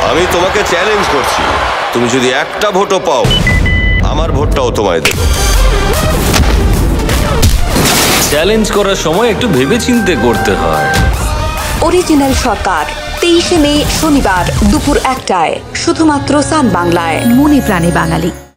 আমি তোমাকে চ্যালেঞ্জ করছি, তুমি যদি একটা ভোটও পাও, আমার ভোটটাও তোমায় দেব। চ্যালেঞ্জ করার সময় একটু ভেবেচিন্তে করতে হয়। অরিজিনাল সরকার 23শে মে শনিবার দুপুর 1টায় শুধুমাত্র সান বাংলায়। মনে প্রাণে বাঙালি।